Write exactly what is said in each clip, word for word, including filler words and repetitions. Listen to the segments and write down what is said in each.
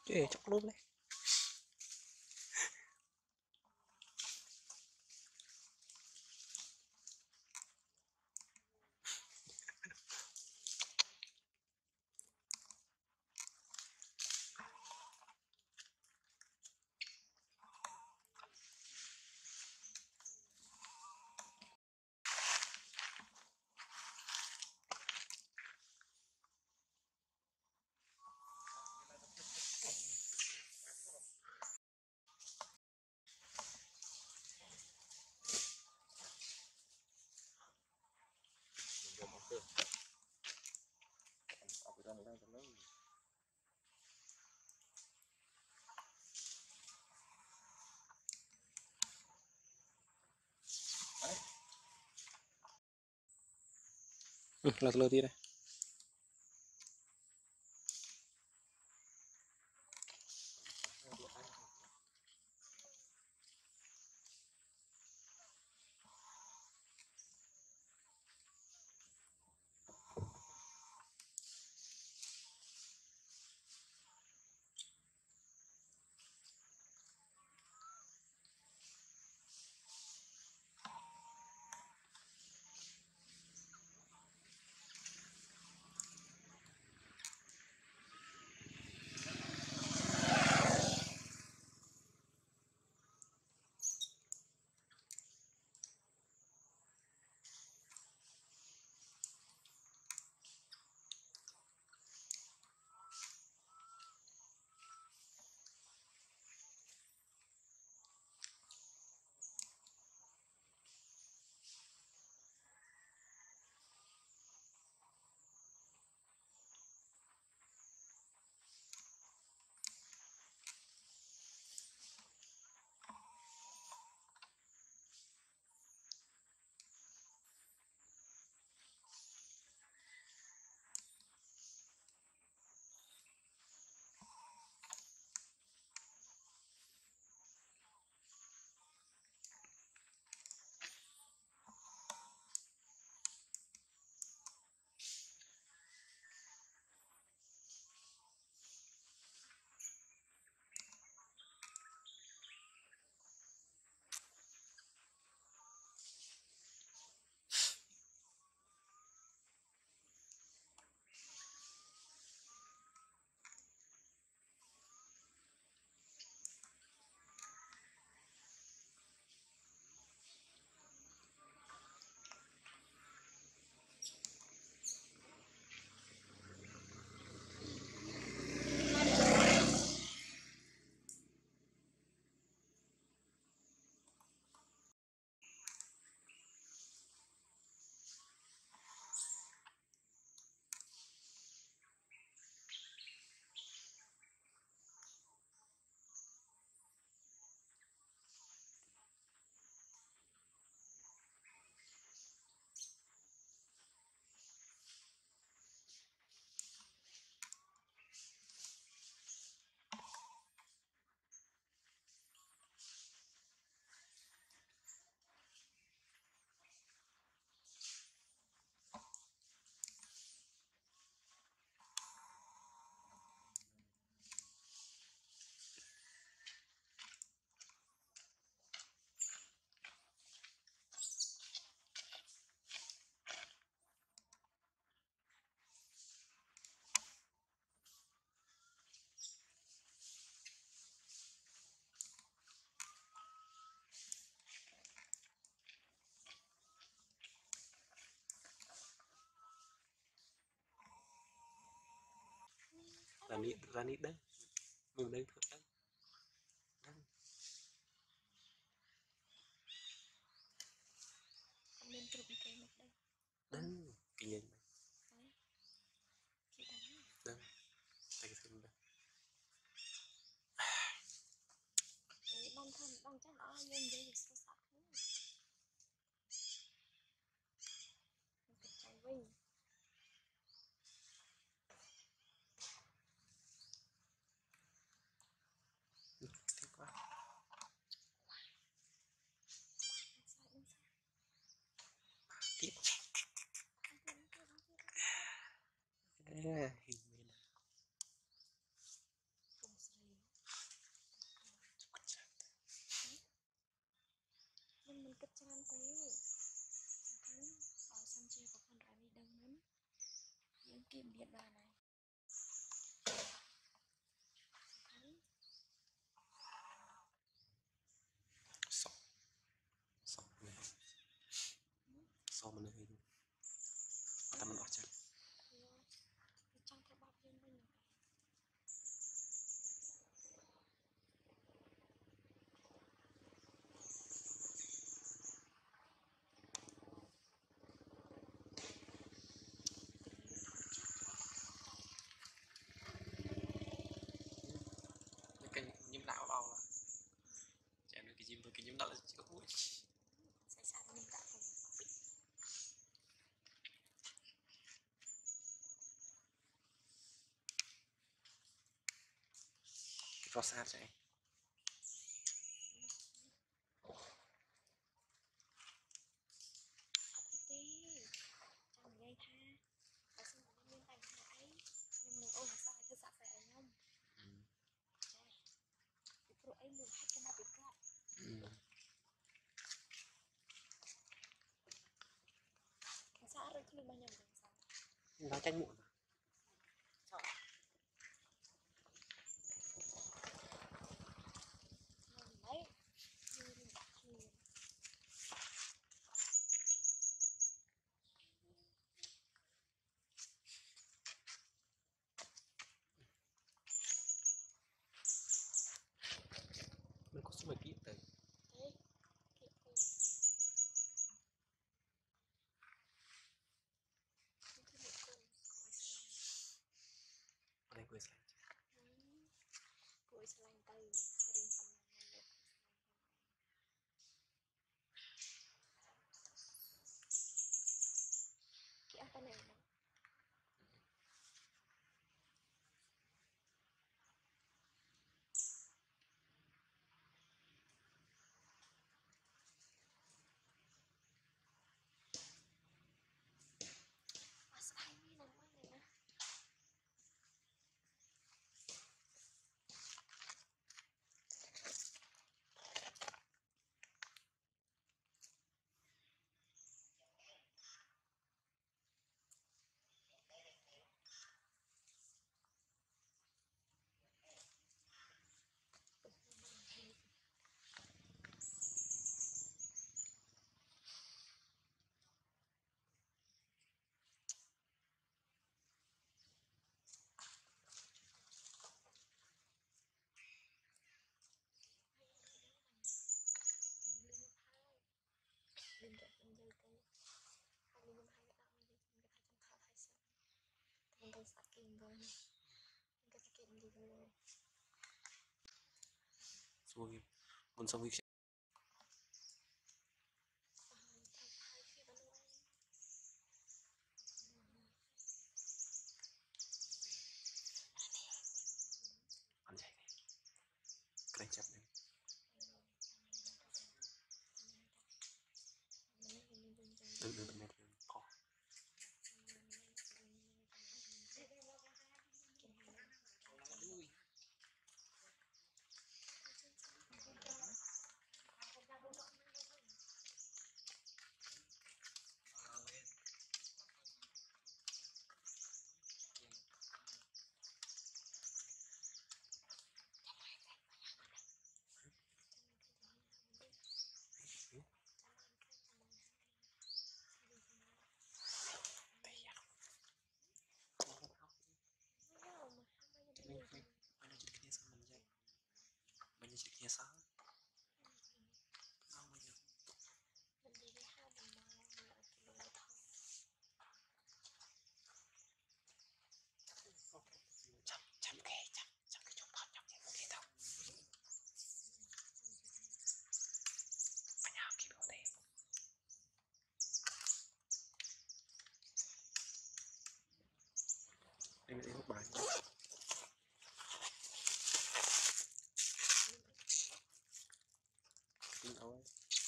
Ê, chắc luôn đấy. Ừ, là lơ đi đây. Ra nít, ra nít đấy. Mình đây thật đấy. Nên chụp cái mặt đây. Đấy, kinh nghiệm này. Đấy, tay xem đây. Bản thân đang chắc nó nhân dây sâu sắc nữa. Trái vinh. Thích quá. Tiếp. À, hình kết cho anh tí thắng bảo sân chơi có phần ra đi đông lắm những kim điện bà này thắng sọ sọ này sọ mình này tâm nó chắc trong cái bọc riêng mình cái nhiễm đạo đâu là chém được cái chim thôi cái nhiễm đạo là chỉ có mũi sẽ sang mình đã cùng cái pro sát chạy tí trong gây tha và xin một nhân tài hại nhưng mình ôi sao thư sạc phải anh không pro ấy muốn hack cái nào bị cọ cái xã rồi cứ bao nhiêu người sao nó tranh muộn đấy như mình đã thuyền mình có số mấy kỹ tới đấy kiểu cô những cái bộ cô ở đây quên sai cô sẽ lành tay riêng phần này cái apa này mà mas ai ini namanya ya bên cạnh bên dây cây hai bên hai cái đạo mình cái hai trăm thao hai sáu mình cái sạc kim rồi mình cái sạc kim gì rồi rồi muốn xong việc hai phía bên ngoài ăn chạy này cái chặt này từ từ bên này có mình chỉ kia sao chăm chăm cái chăm chăm cái chụp hình chăm cái cái đâu phải nhào cái đồ này em sẽ hút bài tin ấu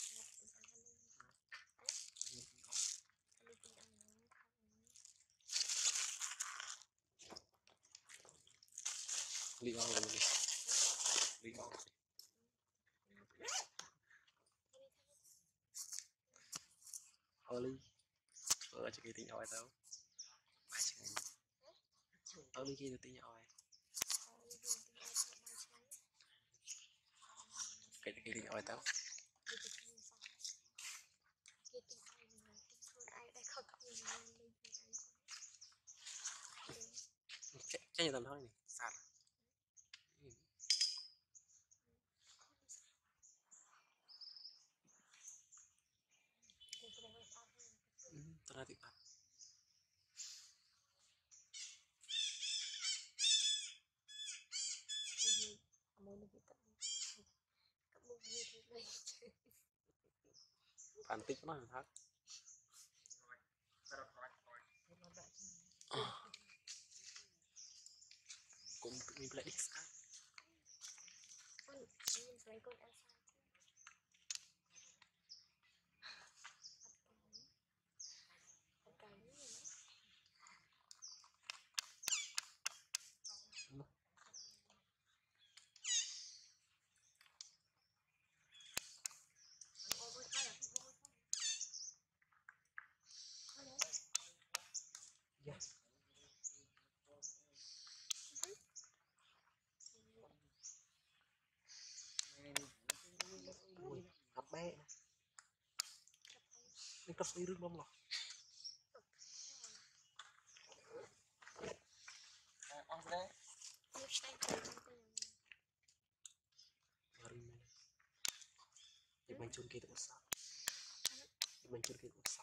lý do của mình lý do phơ ly phơ cho cái tính ỏi tao mai chẳng tao ly kia được tính ỏi cái cái tính ỏi tao chắc như tầm thôi này sạt tao nói thiệt thật phản tích nó là thật cũng mình lại đi xa yes ui hấp bé nó cấp đi rừng bông rồi ăn đây mari men di mancur kita usah di mancur kita usah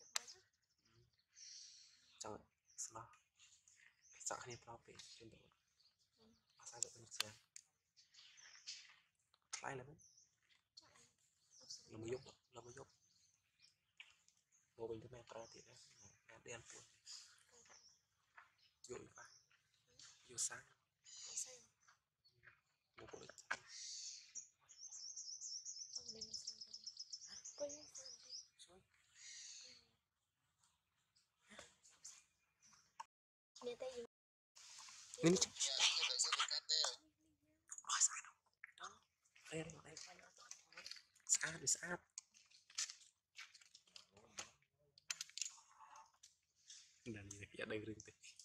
jangan salahsak ini prope untuk masa untuk penyucian lại là là mới dục là mới dục một bình thứ mẹ tra thì đấy là đen cuốn dội vào vô sáng một bữa nên chắc ôi sao đâu đây đây đây sát đi sát dan ini ya ada gering teh